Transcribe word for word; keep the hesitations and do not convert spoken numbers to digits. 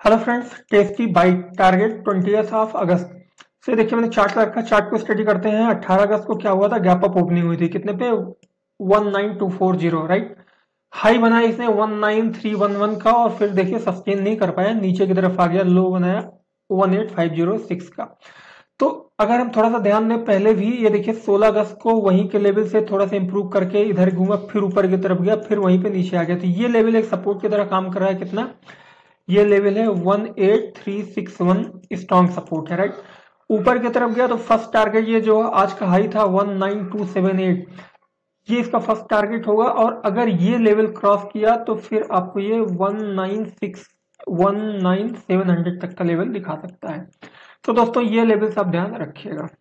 Hello friends, tasty bite target twentieth of August से देखिए मैंने चार्ट रखा। चार्ट को स्टडी करते हैं। अठारह अगस्त को क्या हुआ था? गैप अप ओपनिंग हुई थी कितने पे? One nine two four zero, right. High बनाया इसने one nine three one one का, और फिर देखिए सस्टेन नहीं कर पाया, नीचे की तरफ आ गया। लो बनाया one eight five zero six का। तो अगर हम थोड़ा सा ध्यान दें, पहले भी ये देखिए सोलह अगस्त को वहीं के लेवल से थोड़ा सा इंप्रूव करके इधर घूमा, फिर ऊपर की तरफ गया, फिर वहीं पे नीचे आ गया। तो ये लेवल एक सपोर्ट की तरह काम कर रहा है। कितना? ये लेवल है one eight three six one, strong support है, राइट। ऊपर की तरफ गया तो फर्स्ट टारगेट ये जो आज का हाई था one nine two seven eight, ये इसका फर्स्ट टारगेट होगा। और अगर ये लेवल क्रॉस किया तो फिर आपको ये one nine six one nine seven hundred तक का लेवल दिखा सकता है। तो दोस्तों ये लेवल्स आप ध्यान रखिएगा।